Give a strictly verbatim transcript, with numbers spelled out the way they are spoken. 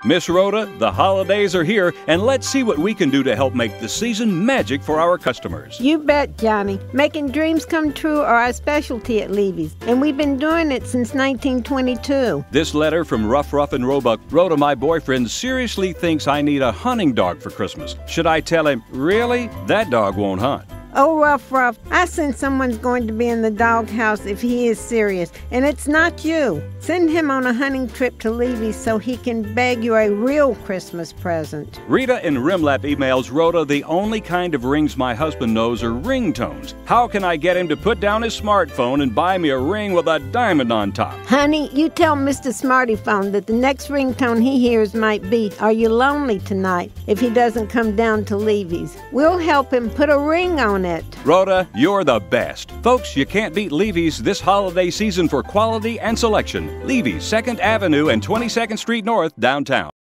Miss Rhoda, the holidays are here, and let's see what we can do to help make the season magic for our customers. You bet, Johnny. Making dreams come true are our specialty at Levy's, and we've been doing it since nineteen twenty-two. This letter from Ruff Ruff and Roebuck. Rhoda, my boyfriend, seriously thinks I need a hunting dog for Christmas. Should I tell him, really? That dog won't hunt. Oh, Ruff Ruff, I sense someone's going to be in the doghouse if he is serious, and it's not you. Send him on a hunting trip to Levy's so he can bag you a real Christmas present. Rita in Rimlap emails, Rhoda, the only kind of rings my husband knows are ringtones. How can I get him to put down his smartphone and buy me a ring with a diamond on top? Honey, you tell Mister Smarty Phone that the next ringtone he hears might be, "Are you lonely tonight?" if he doesn't come down to Levy's. We'll help him put a ring on it. Rhoda, you're the best. Folks, you can't beat Levy's this holiday season for quality and selection. Levy's, second Avenue and twenty-second Street North, downtown.